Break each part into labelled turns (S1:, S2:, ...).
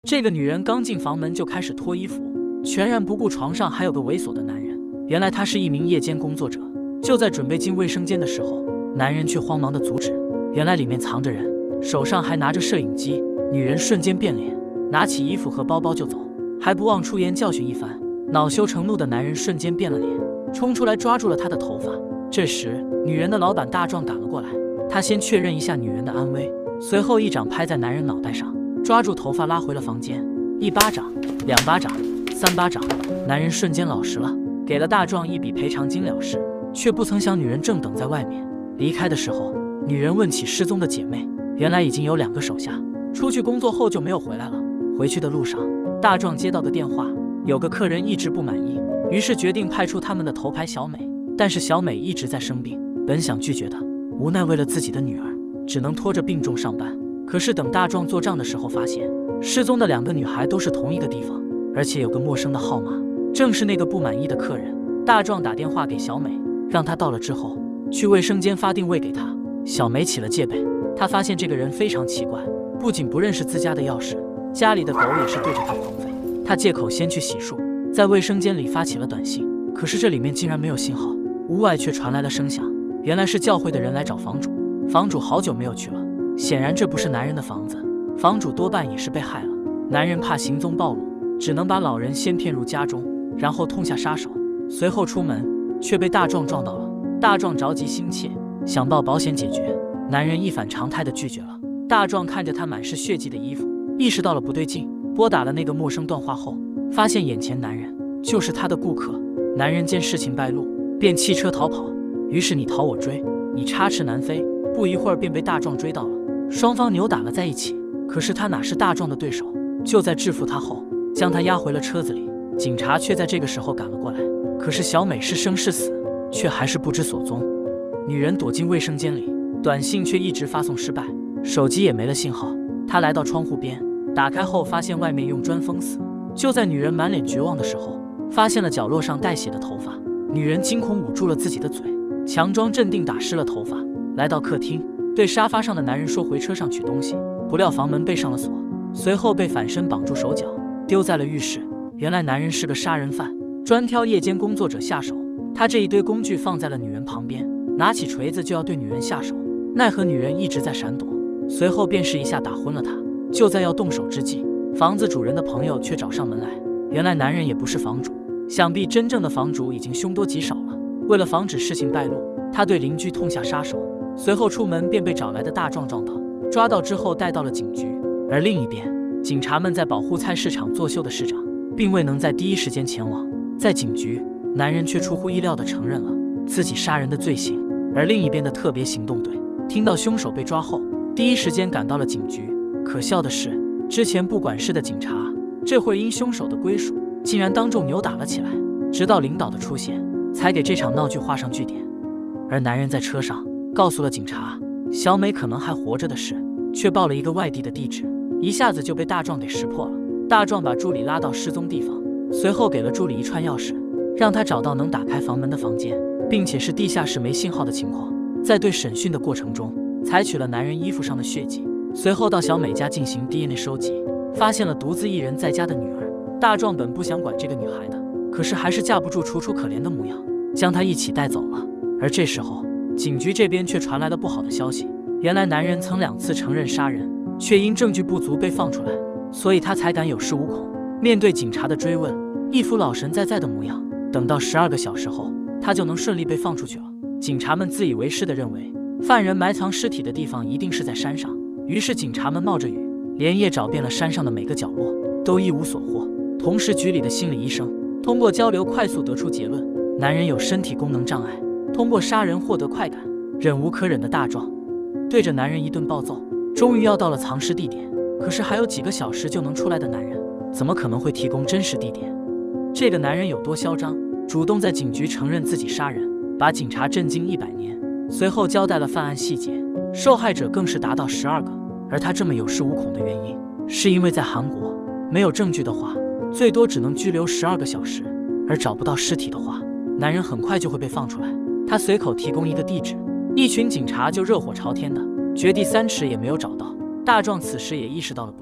S1: 这个女人刚进房门就开始脱衣服，全然不顾床上还有个猥琐的男人。原来她是一名夜间工作者。就在准备进卫生间的时候，男人却慌忙地阻止。原来里面藏着人，手上还拿着摄影机。女人瞬间变脸，拿起衣服和包包就走，还不忘出言教训一番。恼羞成怒的男人瞬间变了脸，冲出来抓住了她的头发。这时，女人的老板大壮赶了过来，他先确认一下女人的安危，随后一掌拍在男人脑袋上，抓住头发拉回了房间。1巴掌、2巴掌、3巴掌，男人瞬间老实了，给了大壮一笔赔偿金了事。却不曾想女人正等在外面。离开的时候，女人问起失踪的姐妹，原来已经有2个手下出去工作后就没有回来了。回去的路上，大壮接到个电话，有个客人一直不满意，于是决定派出他们的头牌小美。但是小美一直在生病，本想拒绝的，无奈为了自己的女儿，只能拖着病重上班。可是等大壮做账的时候，发现失踪的2个女孩都是同一个地方，而且有个陌生的号码，正是那个不满意的客人。大壮打电话给小美，让她到了之后去卫生间发定位给她。小梅起了戒备，她发现这个人非常奇怪，不仅不认识自家的钥匙，家里的狗也是对着她狂吠。她借口先去洗漱，在卫生间里发起了短信，可是这里面竟然没有信号。屋外却传来了声响，原来是教会的人来找房主。房主好久没有去了，显然这不是男人的房子，房主多半也是被害了。男人怕行踪暴露，只能把老人先骗入家中，然后痛下杀手。随后出门，却被大壮撞到了。大壮着急心切，想报保险解决，男人一反常态地拒绝了。大壮看着他满是血迹的衣服，意识到了不对劲，拨打了那个陌生电话后，发现眼前男人就是他的顾客。男人见事情败露，便弃车逃跑。于是你逃我追，你插翅难飞，不一会儿便被大壮追到了。双方扭打了在一起，可是他哪是大壮的对手？就在制服他后，将他押回了车子里。警察却在这个时候赶了过来，可是小美是生是死，却还是不知所踪。女人躲进卫生间里，短信却一直发送失败，手机也没了信号。她来到窗户边，打开后发现外面用砖封死。就在女人满脸绝望的时候，发现了角落上带血的头发。女人惊恐捂住了自己的嘴，强装镇定打湿了头发，来到客厅，对沙发上的男人说回车上取东西。不料房门被上了锁，随后被反身绑住手脚，丢在了浴室。原来男人是个杀人犯，专挑夜间工作者下手。他这一堆工具放在了女人旁边，拿起锤子就要对女人下手，奈何女人一直在闪躲，随后便是一下打昏了她。就在要动手之际，房子主人的朋友却找上门来。原来男人也不是房主，想必真正的房主已经凶多吉少了。为了防止事情败露，他对邻居痛下杀手，随后出门便被找来的大壮撞到，抓到之后带到了警局。而另一边，警察们在保护菜市场作秀的市长，并未能在第一时间前往。在警局，男人却出乎意料地承认了自己杀人的罪行。而另一边的特别行动队听到凶手被抓后，第一时间赶到了警局。可笑的是，之前不管事的警察，这会因凶手的归属，竟然当众扭打了起来。直到领导的出现，才给这场闹剧画上句点。而男人在车上告诉了警察小美可能还活着的事，却报了一个外地的地址，一下子就被大壮给识破了。大壮把助理拉到失踪地方，随后给了助理一串钥匙，让他找到能打开房门的房间，并且是地下室没信号的情况。在对审讯的过程中，采取了男人衣服上的血迹，随后到小美家进行 DNA 收集，发现了独自一人在家的女儿。大壮本不想管这个女孩的，可是还是架不住楚楚可怜的模样，将她一起带走了。而这时候，警局这边却传来了不好的消息，原来男人曾2次承认杀人，却因证据不足被放出来，所以他才敢有恃无恐。面对警察的追问，一副老神在在的模样。等到12个小时后，他就能顺利被放出去了。警察们自以为是地认为，犯人埋藏尸体的地方一定是在山上，于是警察们冒着雨，连夜找遍了山上的每个角落，都一无所获。同时，局里的心理医生通过交流快速得出结论，男人有身体功能障碍，通过杀人获得快感。忍无可忍的大壮对着男人一顿暴揍，终于要到了藏尸地点。可是还有几个小时就能出来的男人，怎么可能会提供真实地点？这个男人有多嚣张，主动在警局承认自己杀人，把警察震惊100年。随后交代了犯案细节，受害者更是达到12个。而他这么有恃无恐的原因，是因为在韩国没有证据的话，最多只能拘留12个小时，而找不到尸体的话，男人很快就会被放出来。他随口提供一个地址，一群警察就热火朝天的，掘地3尺也没有找到。大壮此时也意识到了不对，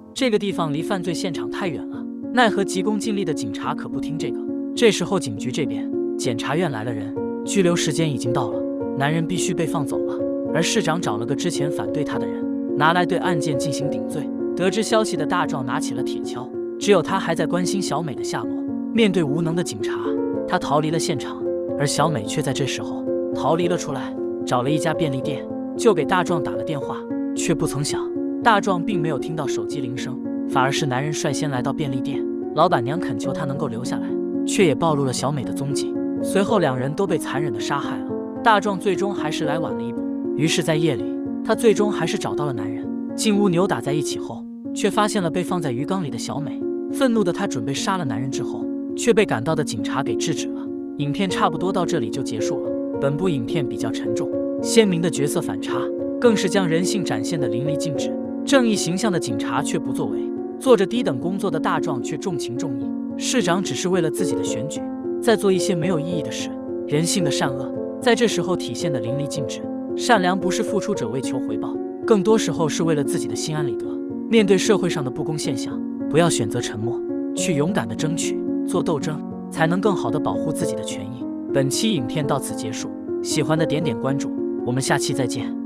S1: 这个地方离犯罪现场太远了，奈何急功近利的警察可不听这个。这时候警局这边，检察院来了人，拘留时间已经到了，男人必须被放走了。而市长找了个之前反对他的人，拿来对案件进行顶罪。得知消息的大壮拿起了铁锹，只有他还在关心小美的下落。面对无能的警察，他逃离了现场，而小美却在这时候逃离了出来，找了一家便利店，就给大壮打了电话，却不曾想，大壮并没有听到手机铃声，反而是男人率先来到便利店，老板娘恳求他能够留下来，却也暴露了小美的踪迹。随后两人都被残忍地杀害了。大壮最终还是来晚了一步，于是在夜里，他最终还是找到了男人，进屋扭打在一起后，却发现了被放在鱼缸里的小美。愤怒的他准备杀了男人之后，却被赶到的警察给制止了。影片差不多到这里就结束了。本部影片比较沉重，鲜明的角色反差，更是将人性展现得淋漓尽致。正义形象的警察却不作为，做着低等工作的大壮却重情重义。市长只是为了自己的选举，在做一些没有意义的事。人性的善恶在这时候体现得淋漓尽致。善良不是付出者为求回报，更多时候是为了自己的心安理得。面对社会上的不公现象，不要选择沉默，去勇敢地争取，做斗争，才能更好地保护自己的权益。本期影片到此结束，喜欢的点点关注，我们下期再见。